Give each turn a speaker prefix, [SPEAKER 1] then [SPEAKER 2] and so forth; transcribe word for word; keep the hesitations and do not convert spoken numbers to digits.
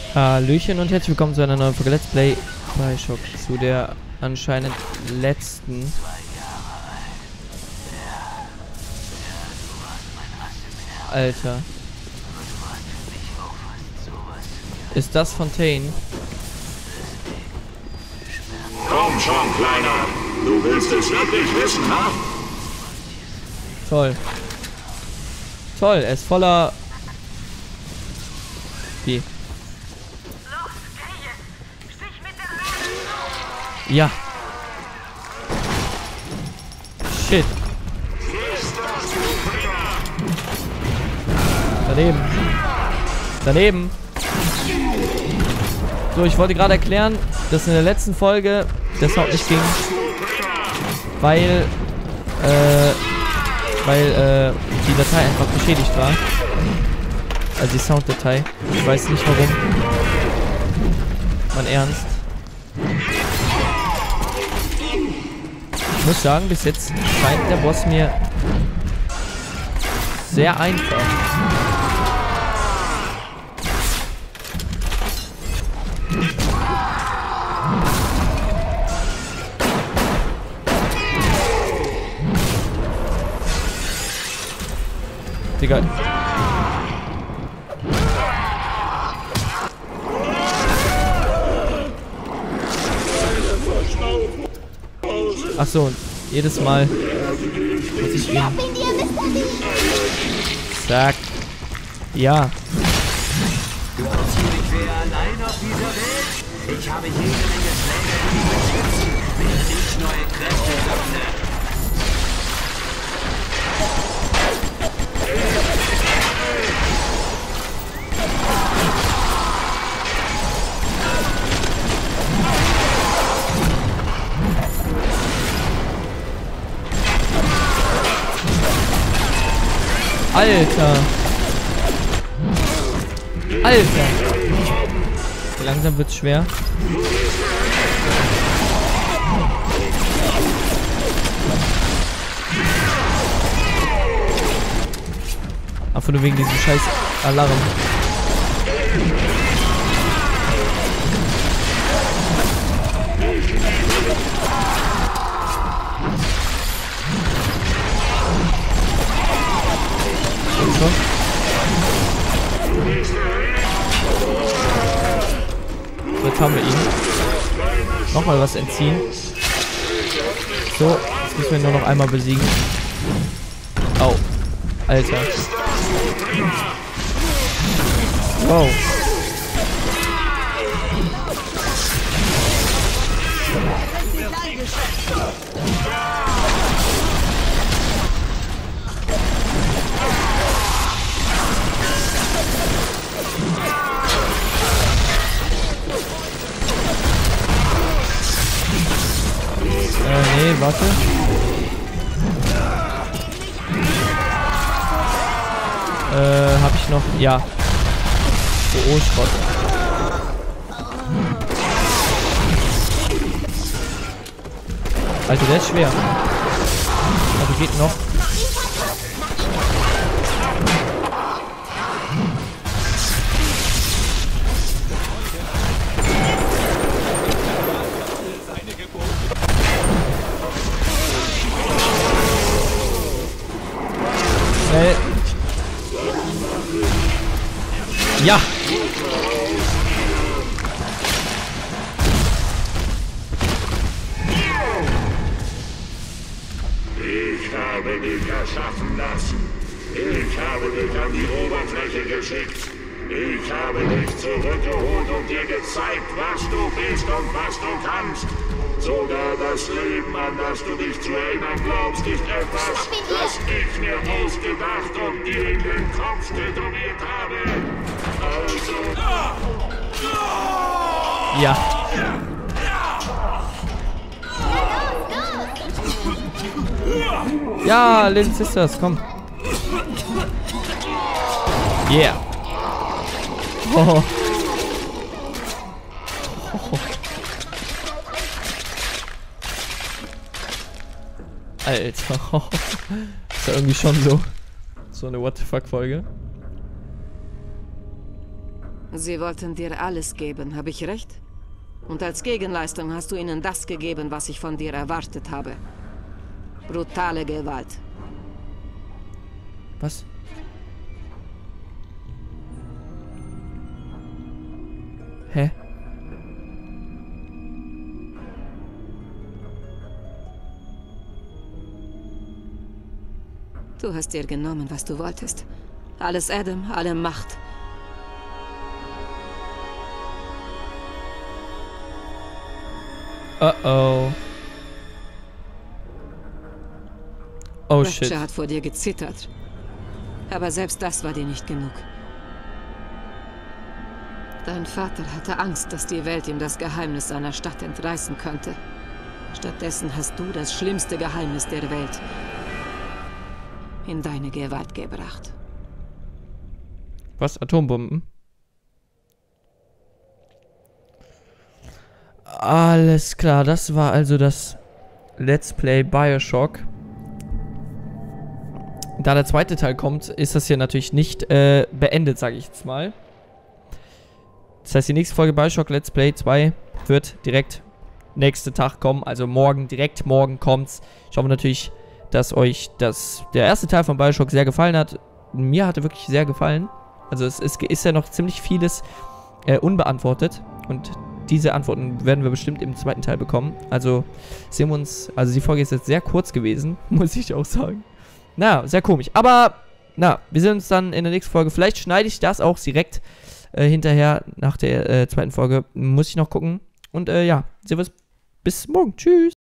[SPEAKER 1] Hallöchen und herzlich willkommen zu einer neuen Folge Let's Play Bioshock, zu der anscheinend letzten. Alter. Ist das Fontaine?
[SPEAKER 2] Komm schon, Kleiner. Du willst es wirklich wissen, ha?
[SPEAKER 1] Toll. Toll, er ist voller... Wie? Ja. Shit. Daneben. Daneben. So, ich wollte gerade erklären, dass in der letzten Folge der Sound nicht ging, weil, äh, weil, äh, die Datei einfach beschädigt war. Also die Sounddatei. Ich weiß nicht warum. Mein Ernst. Ich muss sagen, bis jetzt scheint der Boss mir sehr einfach. Digga. Ach so, jedes Mal muss ich ihn. Zack. Ja.
[SPEAKER 3] Du glaubst, ich wäre allein auf dieser Welt? Ich habe jede Menge Schläge, die mich beschützen, während ich neue Kräfte sammle.
[SPEAKER 1] Alter. Alter. Langsam wird's schwer. Einfach nur wegen diesem scheiß Alarm. So, jetzt haben wir ihn. Nochmal was entziehen. So, jetzt müssen wir ihn nur noch einmal besiegen. Au. Alter. Wow. Äh, nee, warte. Äh, hab ich noch? Ja. Oh, oh, Schrott. Alter, der ist schwer. Also geht noch. Schnell. Ja.
[SPEAKER 2] Ich habe dich erschaffen lassen. Ich habe dich an die Oberfläche geschickt. Ich habe dich zurückgeholt und dir gezeigt, was du bist und was du kannst. Sogar das Leben, an das du dich zu erinnern glaubst, ist etwas, das ich mir ausgedacht und dir in den Kopf tätowiert habe. Also...
[SPEAKER 1] Ja. Ja, Little Sisters, komm. Yeah. Oh. Oh. Alter. Ist ja irgendwie schon so. So eine What the fuck Folge.
[SPEAKER 4] Sie wollten dir alles geben, habe ich recht? Und als Gegenleistung hast du ihnen das gegeben, was ich von dir erwartet habe. Brutale Gewalt.
[SPEAKER 1] Was? Hä?
[SPEAKER 4] Du hast dir genommen, was du wolltest. Alles Adam, alle Macht.
[SPEAKER 1] Uh oh. Oh shit.
[SPEAKER 4] Rapture hat vor dir gezittert. Aber selbst das war dir nicht genug. Dein Vater hatte Angst, dass die Welt ihm das Geheimnis seiner Stadt entreißen könnte. Stattdessen hast du das schlimmste Geheimnis der Welt in deine Gewalt gebracht.
[SPEAKER 1] Was? Atombomben? Alles klar, das war also das Let's Play Bioshock. Da der zweite Teil kommt, ist das hier natürlich nicht äh, beendet, sage ich jetzt mal. Das heißt, die nächste Folge Bioshock Let's Play zwei wird direkt nächsten Tag kommen. Also morgen, direkt morgen kommt's. Ich hoffe natürlich, dass euch das, der erste Teil von Bioshock sehr gefallen hat. Mir hat er wirklich sehr gefallen. Also es ist, ist ja noch ziemlich vieles äh, unbeantwortet. Und diese Antworten werden wir bestimmt im zweiten Teil bekommen. Also sehen wir uns, also die Folge ist jetzt sehr kurz gewesen, muss ich auch sagen. Na, sehr komisch. Aber, na, wir sehen uns dann in der nächsten Folge. Vielleicht schneide ich das auch direkt äh, hinterher nach der äh, zweiten Folge. Muss ich noch gucken. Und äh, ja, sehen wir uns bis morgen. Tschüss.